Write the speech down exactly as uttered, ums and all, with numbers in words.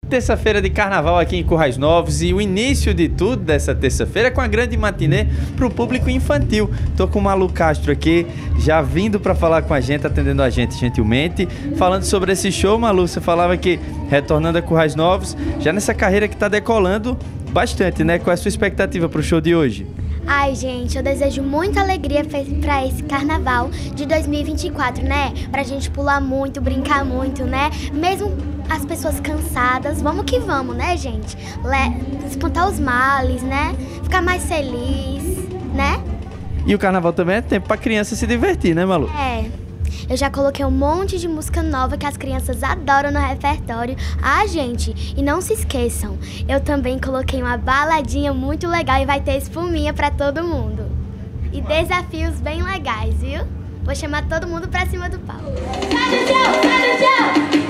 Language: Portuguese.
Terça-feira de carnaval aqui em Currais Novos e o início de tudo dessa terça-feira é com a grande matinê para o público infantil. Tô com o Malu Castro aqui, já vindo para falar com a gente, atendendo a gente gentilmente, falando sobre esse show. Malu, você falava que retornando a Currais Novos, já nessa carreira que está decolando bastante, né? Qual é a sua expectativa para o show de hoje? Ai, gente, eu desejo muita alegria para esse carnaval de dois mil e vinte e quatro, né? Pra gente pular muito, brincar muito, né? Mesmo as pessoas cansadas, vamos que vamos, né, gente? Le... Espantar os males, né? Ficar mais feliz, né? E o carnaval também é tempo pra criança se divertir, né, Malu? É. Eu já coloquei um monte de música nova que as crianças adoram no repertório. Ah, gente, e não se esqueçam, eu também coloquei uma baladinha muito legal e vai ter espuminha pra todo mundo. E desafios bem legais, viu? Vou chamar todo mundo pra cima do palco. Sai do chão, sai do chão!